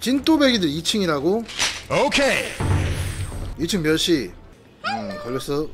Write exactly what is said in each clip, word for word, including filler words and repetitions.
찐또배기들 이 층이라고? 오케이. 이 층 몇 시? 음 걸렸어.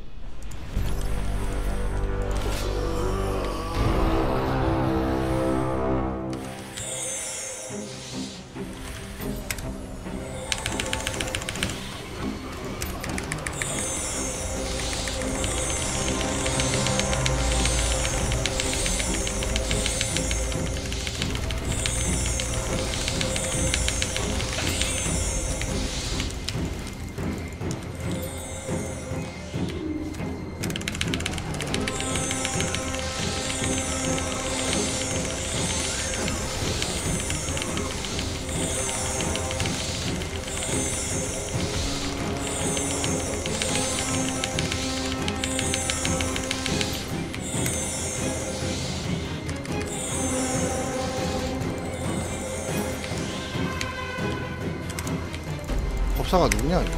법사가 누구냐 이거?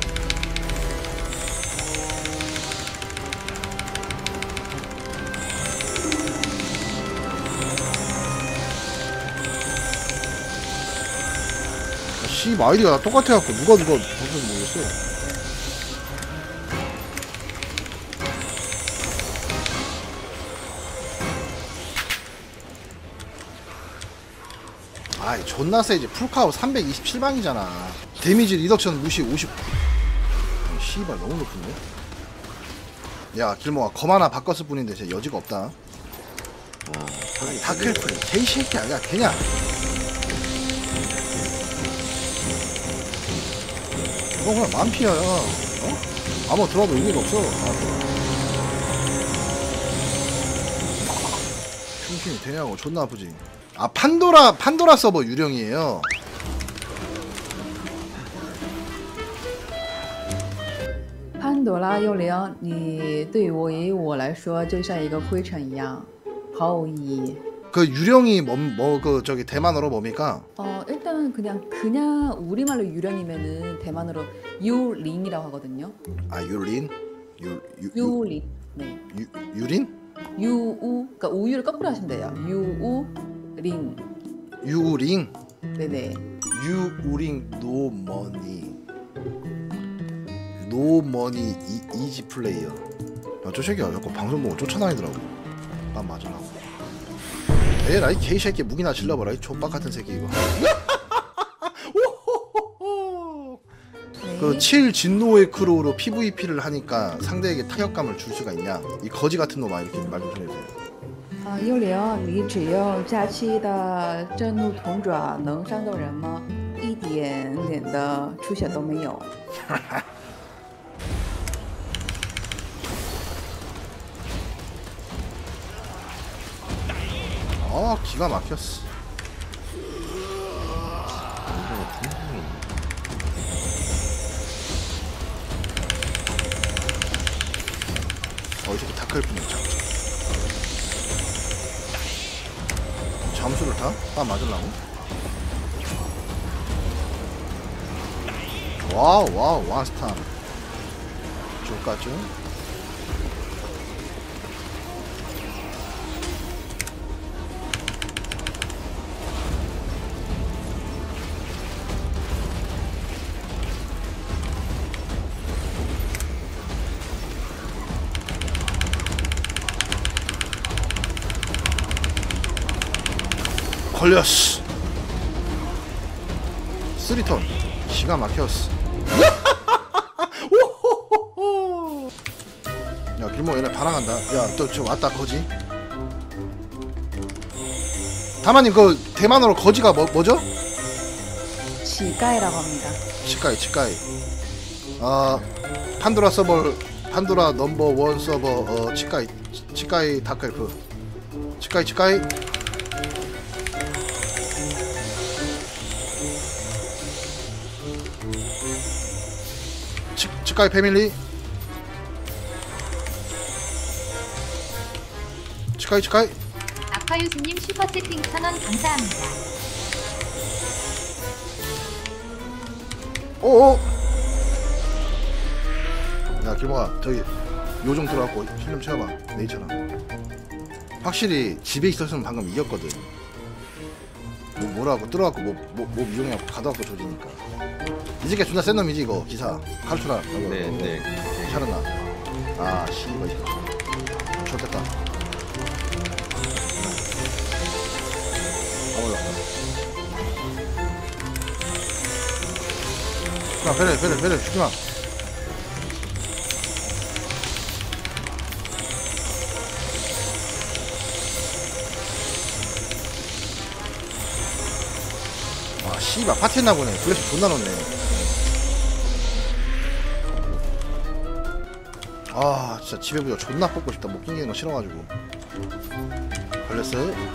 아, 씨 아이디가 다 똑같아갖고 누가 누가 법사인지 모르겠어. 아이 존나 세지. 풀카우 삼백이십칠 방이잖아 데미지 리덕션 무시 오십. 어, 씨발 너무 높은데? 야 길모아 검 하나 바꿨을 뿐인데 진짜 여지가 없다. 어, 아니 다클프리 개이새끼야. 야 걔냐? 너 그냥 만피야. 어? 아무 들어와도 의미가 없어. 흉심이 되냐고. 존나 아프지. 아 판도라 판도라 서버 유령이에요. 潘朵拉幽灵，你对于我来说就像一个灰尘一样，毫无意义。 그 유령이 뭐 뭐 그 저기 대만어로 뭡니까? 어 일단 그냥 그냥 우리말로 유령이면은 대만어로 유링이라고 하거든요. 아 유린? 유, 유, 유, 유링. 네. 유, 유린? 유우 그러니까 우유를 거꾸로 하시면 돼요. 유우링. 유링? 네네. 유우링 노머니 노머니 이, 이지 플레이어. 야, 저 새끼야 자꾸 방송 보고 쫓아다니더라고. 난 맞으라고. 에라 이 개새끼 무기나 질러봐라 이 족박 같은 새끼 이거. 네. 그 칠 진노의 크로우로 피브이피를 하니까 상대에게 타격감을 줄 수가 있냐? 이 거지 같은 놈아 이렇게 말 좀 해주세요. 啊，幽灵，你只用假期的震怒铜爪能伤到人吗？一点点的出血都没有。 아 기가 막혔어. 어 이 새끼 다크엘프네. 잠수를 타? 아 맞으려고? 와우 와우 와스탄 줄까죠? 걸렸어. 쓰리턴 기가 막혔어. 야 길모 얘네 반항한다. 야 또 저 왔다 거지. 다마님 그 대만어로 거지가 뭐, 뭐죠? 치가이라고 합니다. 치카이 치카이. 아 판도라 서버 판도라 넘버 원 서버 어 치카이 치카이 다크엘프 치카이 치카이. 치, 치카이 패밀리 치카이 치카이. 아카유스님 슈퍼채팅 천원 감사합니다. 오오. 야 길모아 저기 요정 들어갖고 힐 좀 채워봐. 네이처럼 확실히 집에 있었으면 방금 이겼거든. 뭐 뭐라고 뚫어갖고 뭐뭐 뭐 미용해갖고 가둬갖고 조지니까. 이 새끼 존나 센 놈이지 이거 기사 칼투라. 네네. 차렸나? 아 씨발 이거. 좋됐다. 아 올랐다. 야 배를 배를 배를 죽지마. 아 씨발 파티했나 보네. 플래시 존나 넣네. 아 진짜 집에 부여 존나 뽑고 싶다. 못 끊기는 거 싫어가지고. 걸렸어요?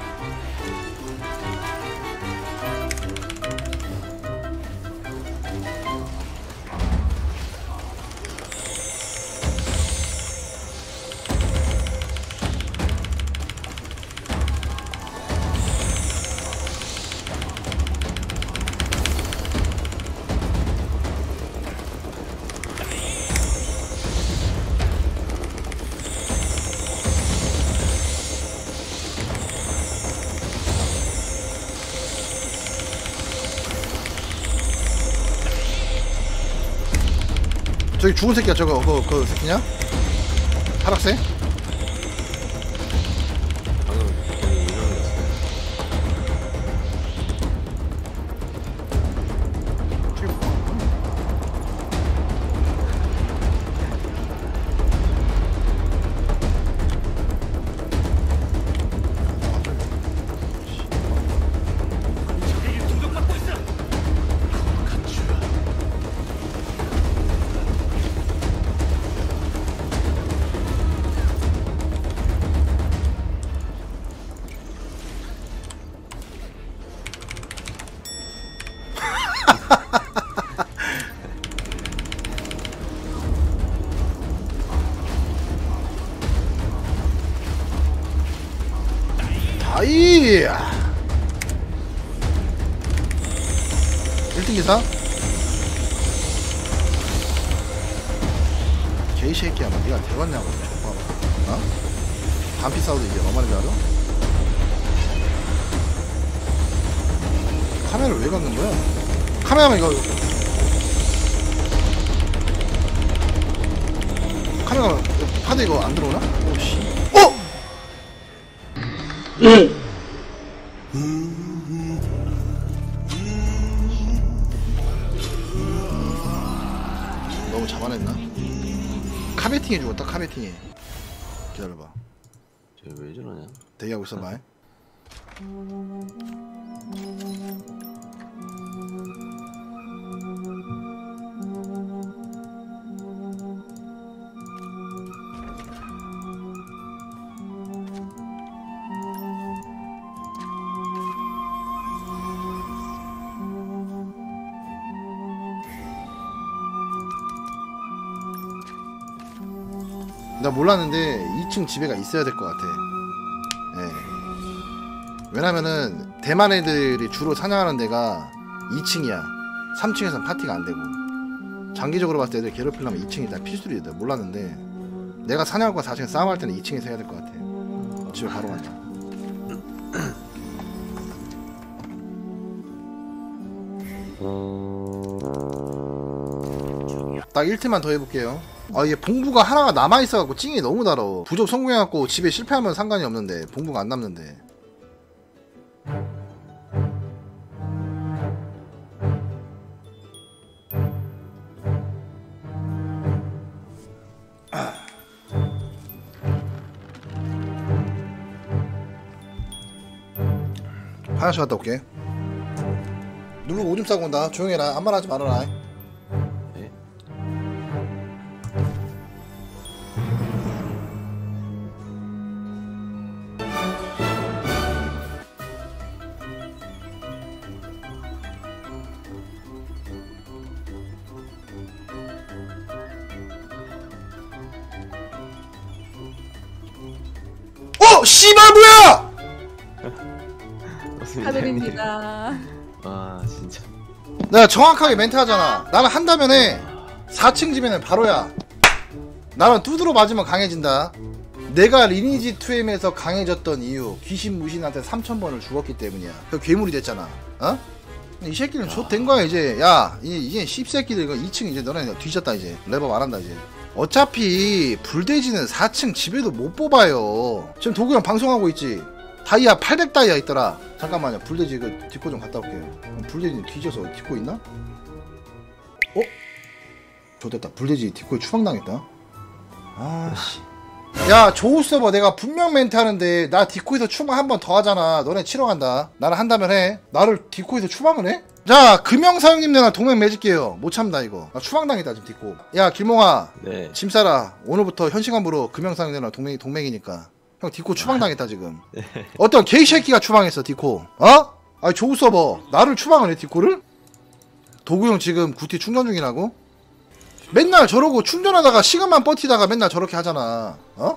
저기 죽은 새끼야 저거 그, 그 새끼냐? 하락새? 방금 거의 일어났어요. 다이 일 등 기사? 개이새끼야 뭐 니가 대봤냐고 족봐봐. 어? 반피 싸워도 이게 얼마나 줄 알아? 카메라를 왜 갖는 거야? 카메라만 이거 카메라 파드 이거 안 들어오나? 오씨 어! 너무 잡아냈나? 카베팅해 죽었다 카베팅해. 기다려봐. 쟤 왜 저러냐? 대기하고 있어 말. 나 몰랐는데 이 층 집에가 있어야 될 것 같아. 예. 왜냐면은 대만 애들이 주로 사냥하는 데가 이 층이야. 삼 층에선 파티가 안 되고. 장기적으로 봤을 때 애들 괴롭히려면 이 층이 다 필수리야. 몰랐는데 내가 사냥과 사 층에 싸움할 때는 이 층에서 해야 될 것 같아. 집에 바로 간다. 딱 일 팀만 더 해볼게요. 아 이게 봉부가 하나가 남아있어갖고 찡이 너무 달아. 부족 성공해갖고 집에 실패하면 상관이 없는데 봉부가 안 남는데. 화장실 갔다 올게. 누르고 오줌 싸고 온다. 조용해라. 아무 말 하지 말아라. 네? 어! 씨발 뭐야! 축하드립니다. 아 진짜. 내가 정확하게 멘트 하잖아. 나는 한다면 해. 사 층 집에는 바로야. 나는 두드러 맞으면 강해진다. 내가 리니지 투엠에서 강해졌던 이유 귀신 무신한테 삼천 번을 죽었기 때문이야. 그 괴물이 됐잖아. 어? 이 새끼는 좆된 거야 이제. 야 이, 이게 씹새끼들 이거 이 층 이제 너네 뒤졌다 이제. 랩업 안 한다 이제. 어차피 불돼지는 사 층 집에도 못 뽑아요. 지금 도구형 방송하고 있지. 다이아 팔백 다이아 있더라. 잠깐만요. 불돼지 그 디코 좀 갔다 올게요. 불돼지 뒤져서 디코 있나? 어? 좋됐다. 불돼지 디코에 추방당했다. 아씨. 야 조우 서버 내가 분명 멘트 하는데 나 디코에서 추방 한 번 더 하잖아. 너네 치러 간다. 나는 한다면 해. 나를 디코에서 추방을 해? 자 금영사형님 내가 동맹 맺을게요. 못 참다 이거. 나 추방당했다 지금 디코. 야 길몽아 네. 짐 싸라. 오늘부터 현 시간부로 금영사형님 내가 동맹이 동맹이니까. 형 디코 추방당했다 지금. 어떤 개새끼가 추방했어 디코. 어? 아니 조우 서버 나를 추방을 해 디코를? 도구형 지금 구티 충전 중이라고? 맨날 저러고 충전하다가 시간만 버티다가 맨날 저렇게 하잖아. 어?